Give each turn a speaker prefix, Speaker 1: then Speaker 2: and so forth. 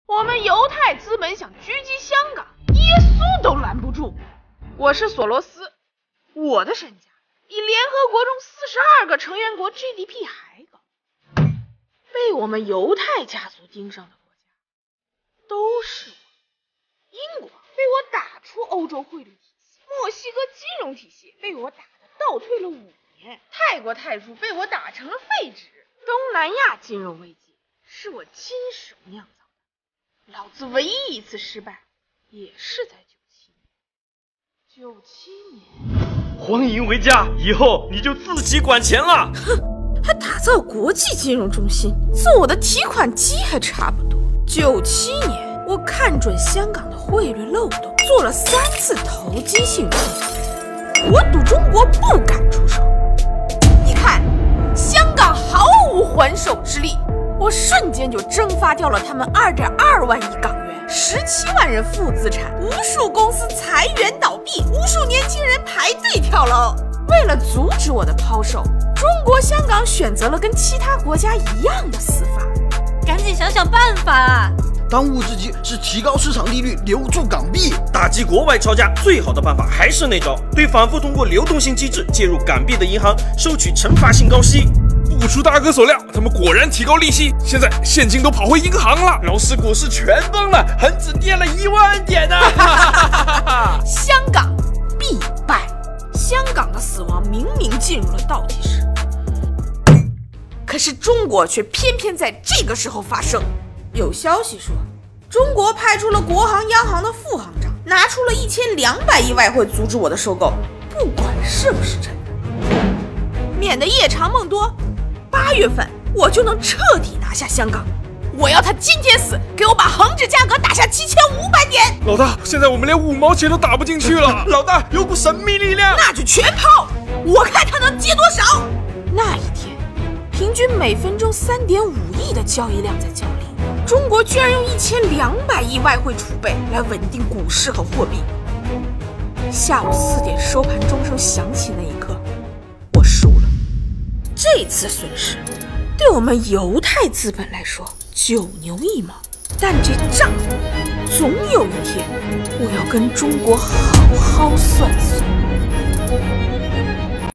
Speaker 1: 我们犹太资本想狙击香港，耶稣都拦不住。我是索罗斯，我的身价比联合国中42个成员国 GDP 还高。被我们犹太家族盯上的国家都是我。英国被我打出欧洲汇率体系，墨西哥金融体系被我打得倒退了5年，泰国泰铢被我打成了废纸，东南亚金融危机是我亲手酿造的。老子唯一一次失败也是在97年。
Speaker 2: 欢迎回家，以后你就自己管钱了。
Speaker 3: 哼，还打造国际金融中心，做我的提款机还差不多。97年，我看准香港的汇率漏洞，做了3次投机性冲击，我赌中国不敢出手。你看，香港毫无还手之力，我瞬间就蒸发掉了他们2.2万亿港元，17万人负资产，无数公司裁员倒闭，无数年轻人排队跳楼。为了阻止我的抛售，中国香港选择了跟其他国家一样的死法。
Speaker 4: 赶紧想想办法啊！
Speaker 5: 当务之急是提高市场利率，留住港币。
Speaker 2: 打击国外抄家最好的办法还是那招，对反复通过流动性机制介入港币的银行收取惩罚性高息。
Speaker 6: 不出大哥所料，他们果然提高利息，现在现金都跑回银行了，
Speaker 2: 楼市股市全崩了，恒指跌了1万点啊！
Speaker 3: 香港必败，香港的死亡明明进入了倒计时，可是中国却偏偏在这个时候发生。有消息说，中国派出了国行央行的副行长，拿出了1200亿外汇阻止我的收购，不管是不是真的，免得夜长梦多，8月份我就能彻底拿下香港。我要他今天死，给我把恒指价格打下7500点。
Speaker 6: 老大，现在我们连5毛钱都打不进去了。
Speaker 2: 老大，有股神秘力量，
Speaker 3: 那就全抛，我看他能接多少。那一天，平均每分钟3.5亿的交易量在交易，中国居然用1200亿外汇储备来稳定股市和货币。下午4点收盘钟声响起那一刻，我输了。这次损失对我们犹太资本来说9牛1毛，但这账总有一天我要跟中国好好算算。